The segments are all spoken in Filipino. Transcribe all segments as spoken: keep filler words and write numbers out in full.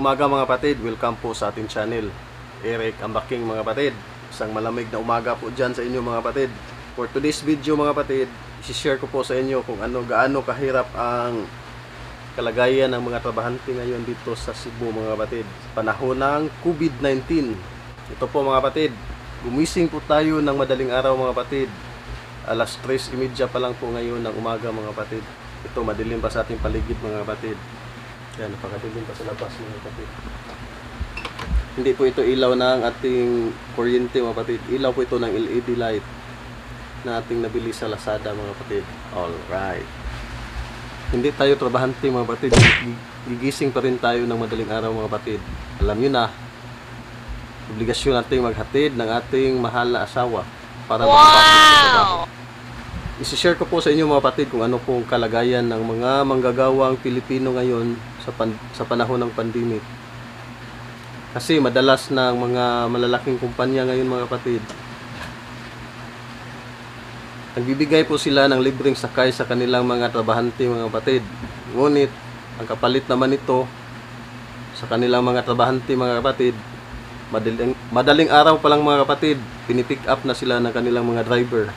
umaga mga kapatid, welcome po sa ating channel Eric Ambaking mga kapatid. Isang malamig na umaga po dyan sa inyo mga kapatid. For today's video mga kapatid, isi-share ko po sa inyo kung ano gaano kahirap ang kalagayan ng mga trabahante ngayon dito sa Cebu mga kapatid, panahon ng COVID nineteen. Ito po mga kapatid, gumising po tayo ng madaling araw mga kapatid. Alas tres imidya pa lang po ngayon ng umaga mga kapatid. Ito madilim pa sa ating paligid mga kapatid. Yan, napakadilim pa sa labas mga kapatid. Hindi po ito ilaw ng ating kuryente mga kapatid. Ilaw po ito ng L E D light na ating nabili sa Lazada mga kapatid. Alright. Hindi tayo trabahante mga kapatid. Gigising pa rin tayo ng madaling araw mga kapatid. Alam nyo na, obligasyon nating maghatid ng ating mahal na asawa para makapasok sa trabaho. I-share ko po sa inyo mga kapatid kung ano pong kalagayan ng mga manggagawang Pilipino ngayon sa, pan sa panahon ng pandemic. Kasi madalas ng mga malalaking kumpanya ngayon mga kapatid, nagbibigay po sila ng libreng sakay sa kanilang mga trabahante mga kapatid. Ngunit ang kapalit naman ito sa kanilang mga trabahante mga kapatid, madaling, madaling araw pa lang mga kapatid, pinipick up na sila ng kanilang mga driver.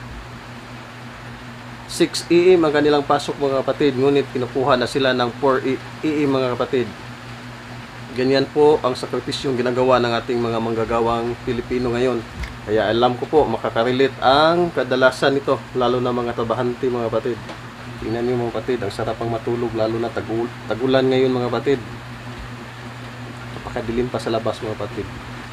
six A M ang kanilang pasok mga kapatid, ngunit kinukuha na sila ng four A M mga kapatid. Ganyan po ang sakripisyong ginagawa ng ating mga manggagawang Pilipino ngayon. Kaya alam ko po, makaka-relate ang kadalasan nito, lalo na mga trabahante mga kapatid. Tingnan niyo mga kapatid, ang sarap ang matulog, lalo na tagul tagulan ngayon mga kapatid. Napakadilim pa sa labas mga kapatid.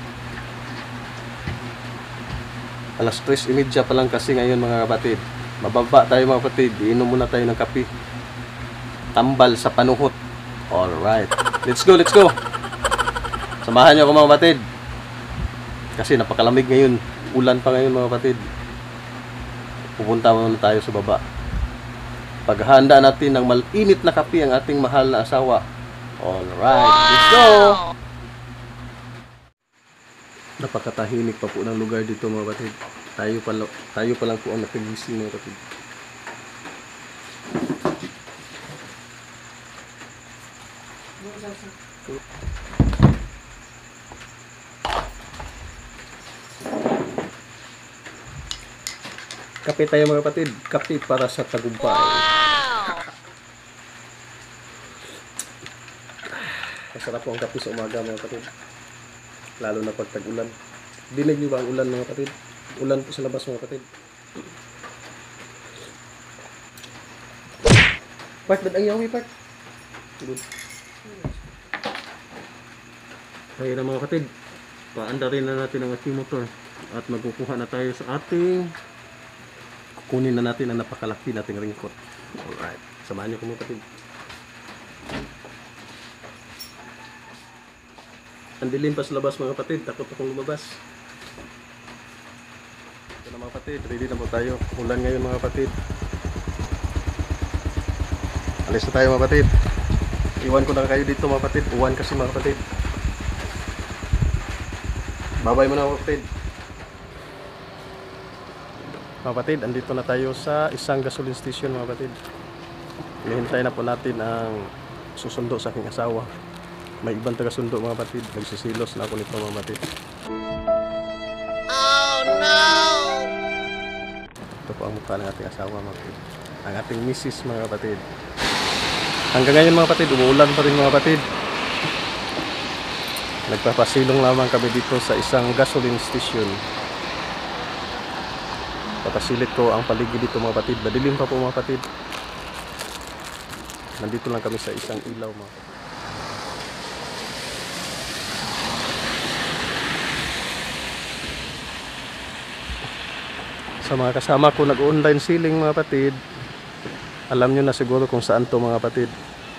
Alas tres imidya pa lang kasi ngayon mga kapatid. Mababa tayo mga kapatid, iinom muna tayo ng kape. Tambal sa panuhot. Alright, let's go, let's go. Samahan niyo ako mga kapatid. Kasi napakalamig ngayon. Ulan pa ngayon mga kapatid. Pupunta muna tayo sa baba. Paghahanda natin ng malinit na kape ang ating mahal na asawa. Alright, let's go. Napakatahimik pa po ng lugar dito mga kapatid. Tayo pa, tayo pa lang po ang nakagising mga kapatid. Kape tayo mga kapatid. Kape para sa tagumpay. Wow! Masarap po ang kape sa umaga mga kapatid. Lalo na pag tag-ulan. Dinig nyo ba ang ulan mga kapatid? Ulan po sa labas mga kapatid. Part, ba't ang yawi part? Good. Kaya na mga kapatid, paanda rin na natin ang ating motor at magkukuha na tayo sa ating, kukunin na natin ang napakalaki nating ringkot. Alright, samahan niyo ko mga kapatid. Ang dilim pa sa labas mga kapatid, takot akong lumabas. Ito na mga kapatid, ready na po tayo. Ulan ngayon mga kapatid. Alis na tayo mga kapatid. Iwan ko na kayo dito mga kapatid. Uwan kasi mga kapatid. Babay mo na mga kapatid. Mga kapatid, andito na tayo sa isang gasoline station mga kapatid. Hinihintay na po natin ang susundo sa aking asawa. May ibang taga-sundo mga kapatid. Nagsisilos na ako nito mga kapatid. Oh no! Ito po ang mukha ng ating asawa mga kapatid. Ang ating misis mga kapatid. Hanggang ngayon mga kapatid, umuulan pa rin mga kapatid. Nagpapasilong lamang kami dito sa isang gasoline station. Papasilip ko ang paligid dito mga kapatid. Madilim pa po mga kapatid. Nandito lang kami sa isang ilaw mga kapatid. Sa mga kasama ko nag-online selling mga kapatid, alam nyo na siguro kung saan to mga kapatid.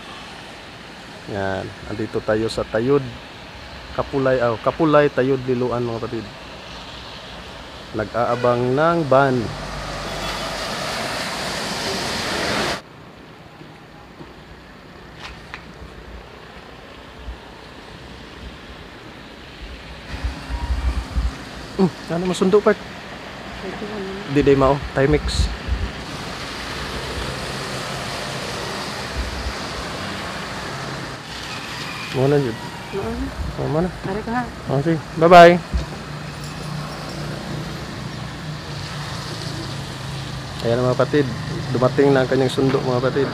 Yan, andito tayo sa Tayud Kapulay, oh, Kapulay Tayud Liloan mga kapatid. Nag-aabang ng van. Hmm, ano masundo part? Di day mao, Timex. Mo na jud. Tama na. Tarik ka ha. Oh, sige. Bye-bye. Ayan mga kapatid. Dumating na ang kanyang sundo mga kapatid.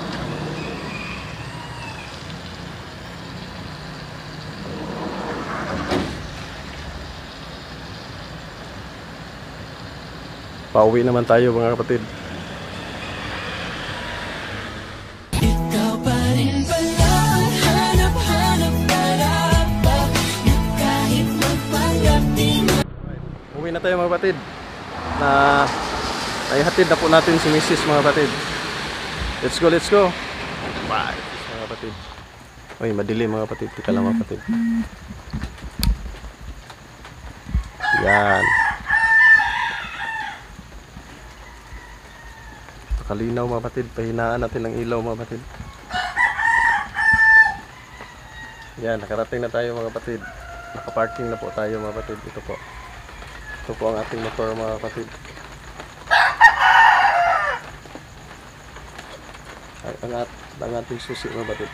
Pauwi naman tayo mga kapatid. Ikaw pa rin pala ang hanap-hanap narapa na kahit magpanggap di mo. Uwi na tayo mga kapatid. Na naihatid na po natin si Missus mga kapatid. Let's go, let's go. Bye mga kapatid. Uy, madilim mga kapatid. Tika lang mga kapatid. Yan. Kalinaw mga kapatid. Pahinaan natin ang ilaw mga kapatid. Yan, nakarating na tayo mga kapatid. Nakaparking na po tayo mga kapatid. Ito po. Ito po ang ating motor mga kapatid. Ay, ang, at, ang ating susi mga kapatid.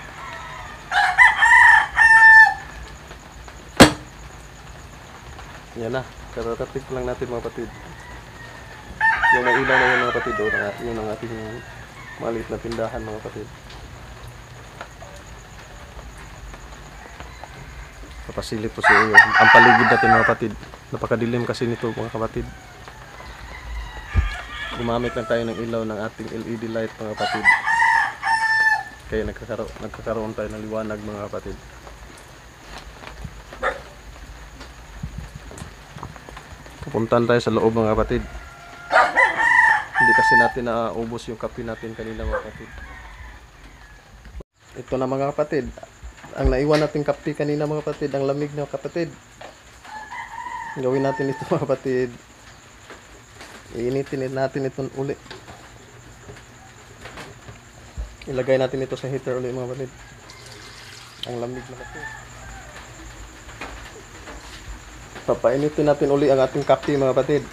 Yan na. Kararating lang natin mga kapatid. Yung may ilaw na yun mga kapatid, oh, yun ang ating maliit na tindahan mga kapatid. Papasilip po sa inyo ang paligid natin mga kapatid. Napakadilim kasi nito mga kapatid. Gumamit lang tayo ng ilaw ng ating L E D light mga kapatid. Kaya nagkakaro nagkakaroon tayo ng liwanag mga kapatid. Pupuntahan tayo sa loob mga kapatid. Hindi kasi natin naubos yung kape natin kanina mga kapatid. Ito na mga kapatid. Ang naiwan nating kape kanina mga kapatid. Ang lamig na kapatid. Gawin natin ito mga kapatid. Iinitin natin ito uli. Ilagay natin ito sa heater uli mga kapatid. Ang lamig na kapatid. Papainitin natin uli ang ating kape mga kapatid.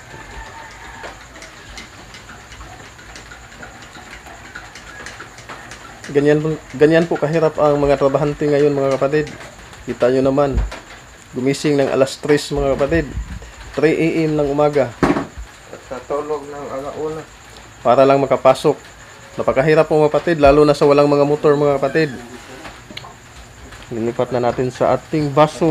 Ganyan, ganyan po kahirap ang mga trabahante ngayon mga kapatid. Kita nyo naman, gumising ng alas tres mga kapatid. three A M ng umaga. At natulog ng alauna. Para lang makapasok. Napakahirap po mga kapatid, lalo na sa walang mga motor mga kapatid. Lilipat na natin sa ating baso.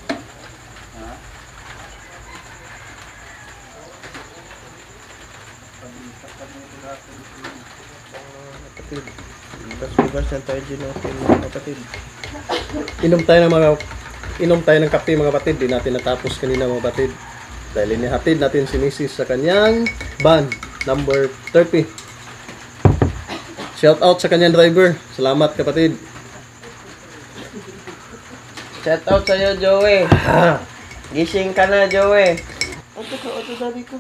Bas-basan tayo dyan natin mga kapatid. Inom tayo ng mga inom tayo ng kape mga kapatid. Di natin natapos kanina mga kapatid. Dahil inihatid natin si Missus sa kanyang van number thirty. Shout out sa kanyang driver. Salamat kapatid. Shout out sa'yo, Joey. Gising ka na, Joey. Oto ka, oto sabi ko.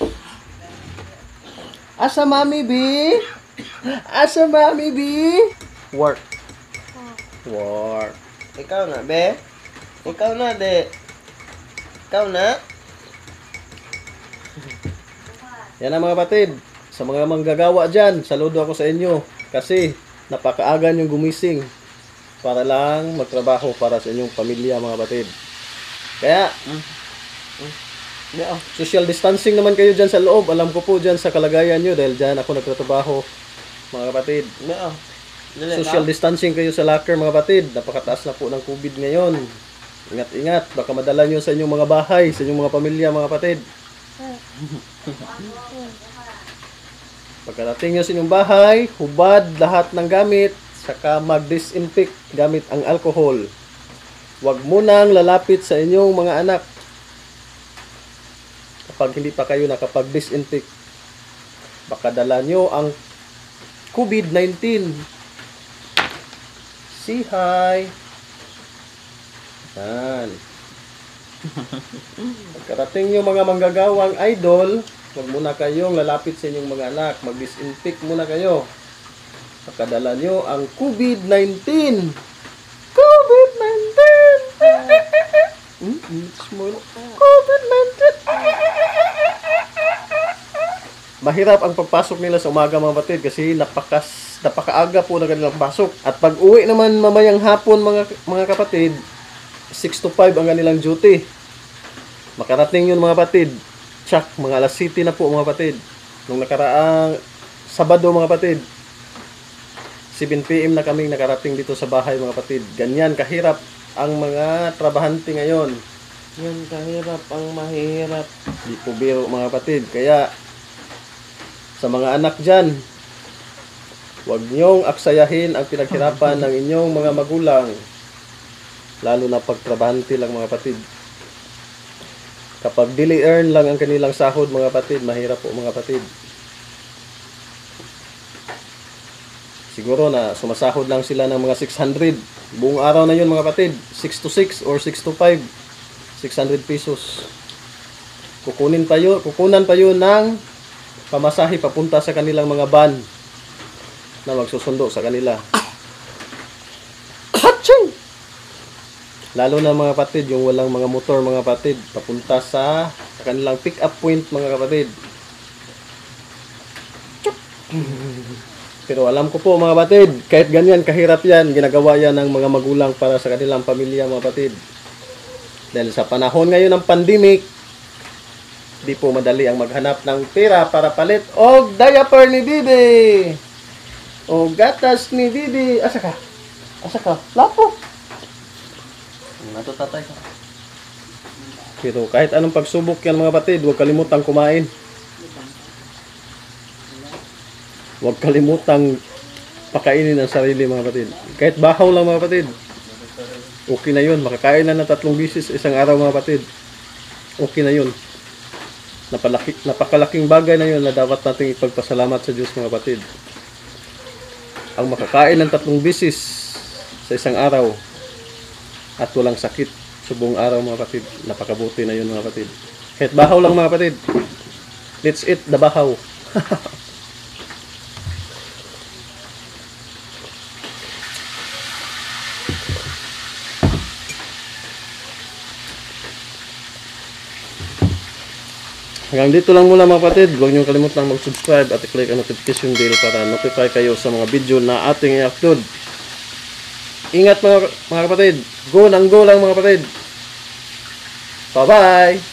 Asa mami B? Asa mami B? Work. Work. Ikaw na, be? Ikaw na, de. Ikaw na? Yan na mga kapatid. Sa mga manggagawa dyan, saludo ako sa inyo. Kasi napakaaga niyong gumising para lang magtrabaho para sa inyong pamilya mga kapatid. Kaya, Yeah. social distancing naman kayo dyan sa loob. Alam ko po dyan sa kalagayan nyo dahil dyan ako nagtatrabaho mga kapatid. Yeah. Social distancing kayo sa locker mga kapatid. Napakataas na po ng COVID ngayon. Ingat-ingat. Baka madala nyo sa inyong mga bahay, sa inyong mga pamilya mga kapatid. Pagkadating nyo sa inyong bahay, hubad lahat ng gamit, saka mag-disinfect gamit ang alcohol. Huwag munang lalapit sa inyong mga anak kapag hindi pa kayo nakapag-disinfect. Baka dala nyo ang COVID nineteen. Say hi. Yan. Pagkarating nyo mga manggagawang idol, huwag muna kayong lalapit sa inyong mga anak. Mag-disinfect muna kayo. Pagkadala nyo ang COVID nineteen. COVID nineteen. Mm-hmm. Small. COVID nineteen. Mahirap ang pagpasok nila sa umaga mga batid kasi napakas, napakaaga po na kanilang pasok. At pag uwi naman mamayang hapon mga mga kapatid, six to five ang kanilang duty. Makarating yun mga kapatid. Tsak, mga alas City na po mga kapatid. Nung nakaraang Sabado mga kapatid, seven p m na kaming nakarating dito sa bahay mga kapatid. Ganyan kahirap ang mga trabahante ngayon. Yan kahirap ang mahirap. Di po biro mga kapatid. Kaya sa mga anak dyan, huwag niyong aksayahin ang pinaghirapan ng inyong mga magulang. Lalo na pagtrabahante lang mga kapatid. Kapag daily earn lang ang kanilang sahod mga kapatid, mahirap po mga kapatid. Siguro na sumasahod lang sila ng mga six hundred. Buong araw na yun mga kapatid. six to six or six to five. six hundred pesos. Kukunin pa yun, kukunan pa yun ng pamasahe papunta sa kanilang mga van na magsusundo sa kanila. Hatching! Lalo na mga kapatid, yung walang mga motor mga kapatid, papunta sa, sa kanilang pick-up point mga kapatid. Pero alam ko po mga kapatid, kahit ganyan kahirap yan, ginagawa yan ng mga magulang para sa kanilang pamilya mga kapatid. Dahil sa panahon ngayon ng pandemic, di po madali ang maghanap ng pera para palit o diaper ni Bibi. O gatas ni Bibi. Asa ka? Asa ka? Lapo. Nato tatay ka. Pero kahit anong pagsubok yan mga kapatid, huwag kalimutang kumain. Huwag kalimutang pakainin ang sarili mga kapatid. Kahit bahaw lang mga kapatid, okay na yun. Makakain na ng tatlong bisis isang araw mga kapatid. Okay na yun. Napalaki, napakalaking bagay na yun na dapat nating ipagpasalamat sa Diyos mga kapatid. Ang makakain ng tatlong bisis sa isang araw at walang sakit sa buong araw mga kapatid. Napakabuti na yun mga kapatid. Kahit bahaw lang mga kapatid. Let's eat the bahaw. Hanggang dito lang muna mga kapatid. Huwag niyong kalimutan mag-subscribe at i-click ang notification bell para notify kayo sa mga video na ating i-upload. Ingat mga, mga kapatid. Go nang go lang mga kapatid. Bye-bye!